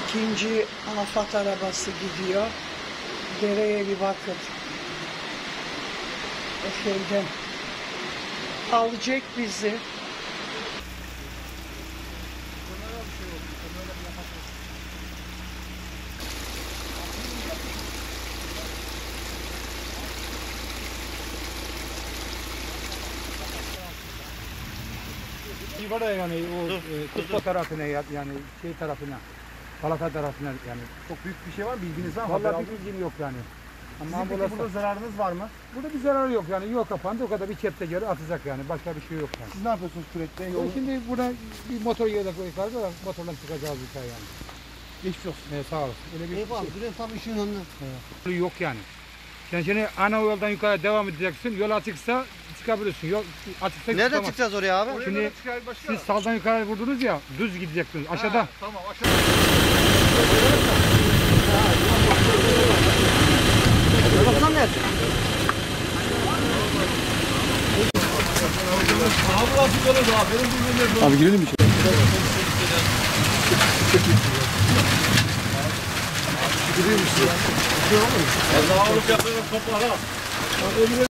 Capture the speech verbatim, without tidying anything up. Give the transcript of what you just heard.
İkinci afat arabası gidiyor. Dereye bir bakın. O şeyden alacak bizi. Yukarıda yani o e, Kupa tarafına ya- yani şey tarafına, Falaka tarafına yani. Çok büyük bir şey var mı? Bilginiz var mı? Vallahi Haber bir aldınız mı? bilgim yok yani. Ama Sizin peki ambulans burada zararınız var mı? burada bir zarar yok yani. Yol kapandı, o kadar bir kepte geri atacak yani. Başka bir şey yok yani. Siz ne yapıyorsunuz kürekte? E Yolun... Şimdi burada bir motor yedek yukarıda da motorla çıkacağız bir şey yani. Geçmiş olsun. E, sağ olasın. Öyle bir Eyvallah, şey buraya tam ışığın önüne. e, yok yani. Sen şimdi ana yoldan yukarı devam edeceksin. Yol açıksa çıkabilirsin. Yol açıksa Nereden çıkamazsın. çıkacağız oraya abi? Şimdi siz saldan yukarı vurdunuz ya, düz gideceksiniz. Aşağıda. Ha, tamam aşağıda. Bakan nerede? Abi girelim mi? Gidiyor musun? Allah'a olup yapıyorum toplara.